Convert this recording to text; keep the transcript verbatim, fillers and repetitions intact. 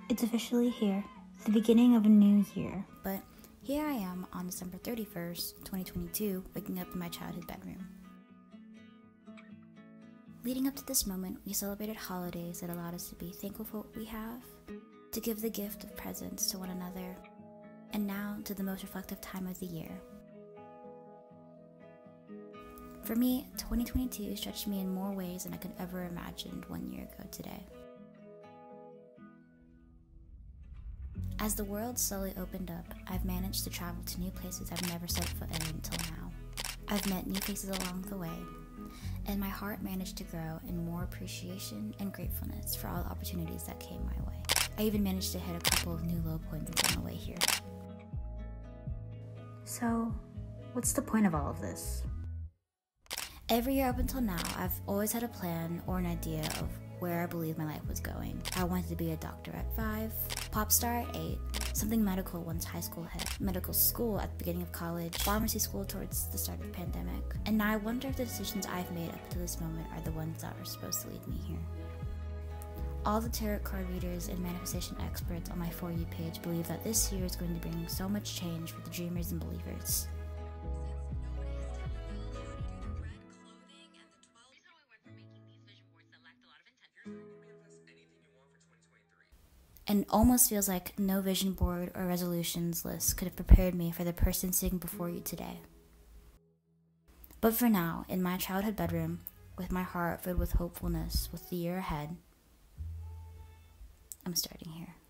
It's officially here, the beginning of a new year. But here I am on December thirty-first, twenty twenty-two, waking up in my childhood bedroom. Leading up to this moment, we celebrated holidays that allowed us to be thankful for what we have, to give the gift of presents to one another, and now to the most reflective time of the year. For me, twenty twenty-two stretched me in more ways than I could ever imagined one year ago today. As the world slowly opened up, I've managed to travel to new places I've never set foot in until now. I've met new faces along the way, and my heart managed to grow in more appreciation and gratefulness for all the opportunities that came my way. I even managed to hit a couple of new low points on the way here. So, what's the point of all of this? Every year up until now, I've always had a plan or an idea of where I believe my life was going. I wanted to be a doctor at five, pop star at eight, something medical once high school hit, medical school at the beginning of college, pharmacy school towards the start of the pandemic. And now I wonder if the decisions I've made up to this moment are the ones that are supposed to lead me here. All the tarot card readers and manifestation experts on my For You page believe that this year is going to bring so much change for the dreamers and believers. And almost feels like no vision board or resolutions list could have prepared me for the person sitting before you today. But for now, in my childhood bedroom, with my heart filled with hopefulness with the year ahead, I'm starting here.